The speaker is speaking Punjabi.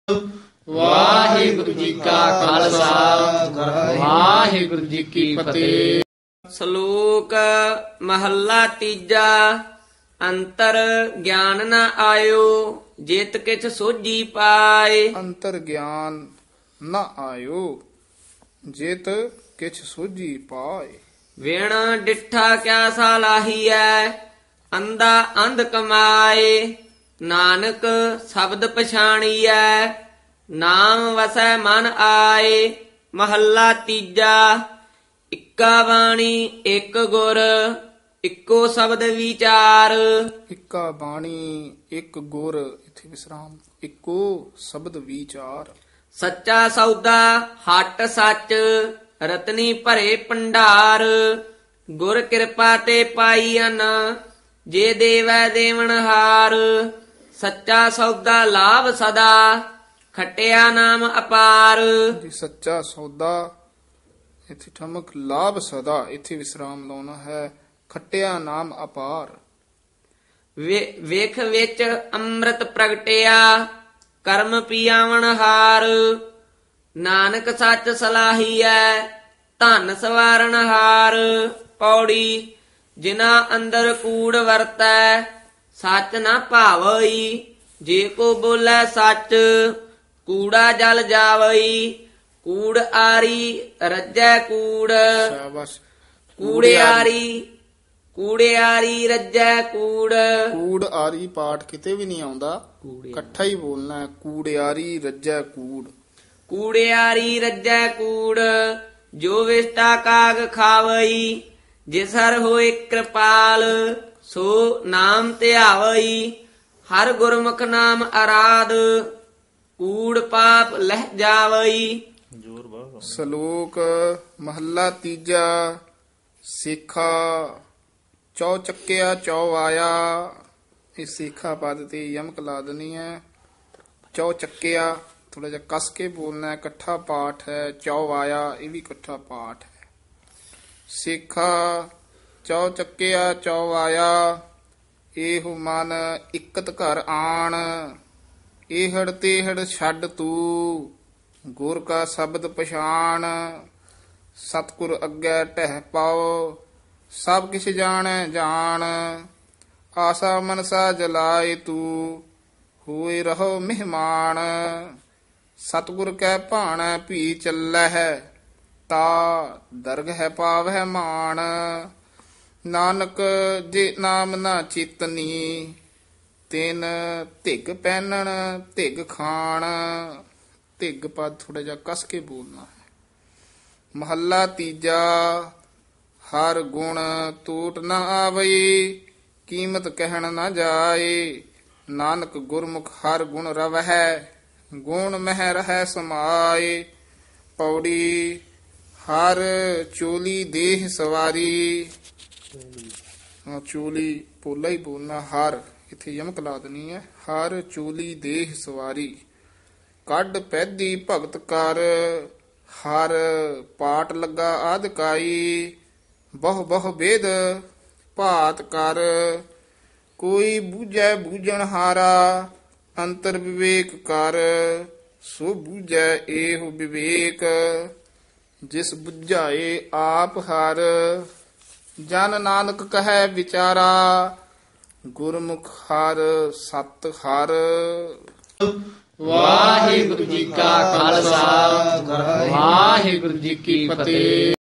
ਵਾਹਿਗੁਰੂ ਜੀ ਕਾ ਖਾਲਸਾ ਵਾਹਿਗੁਰੂ ਜੀ ਕੀ ਫਤਿਹ। ਸ਼ਲੋਕ ਮਹੱਲਾ ਤੀਜਾ। ਅੰਤਰ ਗਿਆਨ ਨ ਆਇਓ ਜਿਤ ਕਿਛ ਸੋਝੀ ਪਾਏ। ਅੰਤਰ ਗਿਆਨ ਨ ਆਇਓ ਜਿਤ ਕਿਛ ਸੋਝੀ ਪਾਏ। ਵਿਣ ਡਿਠਾ ਕਿਆ ਸਾਲਾਹੀਐ ਅੰਧਾ ਅੰਧ ਕਮਾਏ। ਨਾਨਕ ਸ਼ਬਦ ਪਛਾਣੀਐ ਨਾਮ ਵਸੈ ਮਨ ਆਏ। ਮਹੱਲਾ ਤੀਜਾ। ਇੱਕਾ ਬਾਣੀ ਇੱਕ ਗੁਰ ਇੱਕੋ ਸ਼ਬਦ ਵਿਚਾਰ। ਇੱਕਾ ਬਾਣੀ ਇੱਕ ਗੁਰ, ਇੱਥੇ ਵਿਸਰਾਮ, ਇੱਕੋ ਸ਼ਬਦ ਵਿਚਾਰ। ਸੱਚਾ ਸੌਦਾ ਹੱਟ ਸੱਚ ਰਤਨੀ ਭਰੇ ਭੰਡਾਰ। ਗੁਰ ਕਿਰਪਾ ਤੇ ਪਾਈਨ ਜੇ ਦੇਵੈ ਦੇਵਨਹਾਰ। ਸੱਚਾ ਸੌਦਾ ਲਾਭ ਸਦਾ ਖਟਿਆ ਨਾਮ ਅਪਾਰ। ਜੀ ਸੱਚਾ ਸੌਦਾ, ਇੱਥੇ ਠਮਕ, ਲਾਭ ਸਦਾ, ਇੱਥੇ ਵਿਸਰਾਮ ਲਾਉਣਾ ਹੈ। ਖੱਟਿਆ ਨਾਮ ਅਪਾਰ। ਵੇਖ ਵਿੱਚ ਅੰਮ੍ਰਿਤ ਪ੍ਰਗਟਿਆ ਕਰਮ ਪੀਆਵਣ ਹਾਰ। ਨਾਨਕ ਸੱਚ ਸਲਾਹੀਐ ਧਨ ਸਵਾਰਨ ਹਾਰ। ਪੌੜੀ ਜਿਨਾ ਅੰਦਰ ਕੂੜ ਵਰਤੈ ਸੱਚ ਨਾ ਭਾਵਈ। ਜੇ ਕੋ ਬੋਲੇ ਸੱਚ ਕੂੜਾ ਜਲ ਜਾਵਈ। ਕੂੜ ਆਰੀ ਰੱਜੈ ਕੂੜ ਸ਼ਾਬਾਸ਼। ਕੂੜਿਆਰੀ ਰੱਜੈ ਕੂੜ। ਕੂੜ ਆਰੀ ਪਾਠ ਕਿਤੇ ਵੀ ਨਹੀਂ ਆਉਂਦਾ, ਇਕੱਠਾ ਹੀ ਬੋਲਣਾ ਹੈ। ਕੂੜਿਆਰੀ ਰੱਜੈ ਕੂੜ। ਕੂੜਿਆਰੀ ਰੱਜੈ ਕੂੜ। ਜੋ ਵਿਸ਼ਟਾ ਕਾਗ ਖਾਵਈ ਜਿਸ ਹਰ ਹੋਏ ਕਿਰਪਾਲ। ਸੋ ਨਾਮ ਧਿਆਵਈ ਹਰ ਗੁਰਮੁਖ ਨਾਮ ਅਰਾਧ। ਕੂੜ ਪਾਪ ਲਹਿ ਜਾਵਈ। ਸ਼ਲੋਕ ਮਹੱਲਾ ਤੀਜਾ। ਸੇਖਾ ਚੌ ਚੱਕਿਆ ਚੌ ਆਇਆ। ਇਹ ਸੇਖਾ ਪਦ ਤੇ ਯਮਕ ਲਾ ਦੇਣੀ ਹੈ। ਚੌ ਚੱਕਿਆ ਥੋੜਾ ਜਿਹਾ ਕਸ ਕੇ ਬੋਲਣਾ ਹੈ। ਇਕੱਠਾ ਪਾਠ ਹੈ। ਚੌ ਆਇਆ ਇਹ ਵੀ ਇਕੱਠਾ ਪਾਠ ਹੈ। ਸੇਖਾ ਚੌ ਚੱਕਿਆ ਚੌ ਆਇਆ। ਇਹੋ ਮਨ ਇਕਤ ਘਰ ਆਣ। ਇਹੜ ਤੇਹੜ ਛੱਡ ਤੂੰ ਗੁਰ ਕਾ ਸ਼ਬਦ ਪਛਾਣ। ਸਤਿਗੁਰ ਅੱਗੇ ਟਹਿ ਪਾਓ ਸਭ ਕਿਛ ਜਾਣੈ ਜਾਣ। ਆਸਾ ਮਨਸਾ ਜਲਾਏ ਤੂੰ ਹੋਏ ਰਹੋ ਮਹਿਮਾਨ। ਸਤਿਗੁਰ ਕੈ ਭਾਣੈ ਭੀ ਚੱਲੈ ਤਾ ਦਰਗਹਿ ਪਾਵਹਿ ਮਾਨ। ਨਾਨਕ ਜੇ ਨਾਮ ਨਾ ਚੇਤਨੀ ਤਿਨ ਧਿਗ ਪਹਿਨਣ ਧਿਗ ਖਾਣ। ਧਿਗ ਪਦ ਥੋੜਾ ਜਿਹਾ ਕਸ ਕੇ ਬੋਲਣਾ ਹੈ। ਮਹੱਲਾ ਤੀਜਾ। ਹਰ ਗੁਣ ਟੂਟ ਨਾ ਆਵਈ ਕੀਮਤ ਕਹਿਣ ਨਾ ਜਾਏ। ਨਾਨਕ ਗੁਰਮੁਖ ਹਰ ਗੁਣ ਰਵਹਿ ਗੁਣ ਮਹਿ ਰਹਿ ਸਮਾਏ। ਪੌੜੀ ਹਰ ਚੋਲੀ ਦੇਹ ਸਵਾਰੀ। ਚੋਲੀ ਪੋਲਾ ਹੀ ਬੋਲਣਾ। ਹਰ ਇੱਥੇ ਯਮਕ ਲਾ ਦੇਣੀ ਹੈ। ਹਰ ਚੋਲੀ ਦੇਹ ਸਵਾਰੀ। ਕੱਢ ਪੈਦੀ ਭਗਤ ਕਰ ਹਰ ਪਾਟ ਲੱਗਾ ਆਦਿਕਾਈ। ਬਹੁ ਬਹੁ ਵੇਦ ਭਾਤ ਕਰ ਕੋਈ ਬੂਝੈ ਬੂਝਣ ਹਾਰਾ। ਅੰਤਰ ਵਿਵੇਕ ਕਰ ਸੋ ਬੂਝੈ ਇਹੋ ਵਿਵੇਕ। ਜਿਸ ਬੁਝਾਏ ਆਪ ਹਰ ਜਨ ਨਾਨਕ ਕਹੈ ਵਿਚਾਰਾ। ਗੁਰਮੁਖ ਹਰ ਸਤ ਹਰ। ਵਾਹਿਗੁਰੂ ਜੀ ਕਾ ਖਾਲਸਾ ਵਾਹਿਗੁਰੂ ਜੀ ਕੀ ਫਤਿਹ।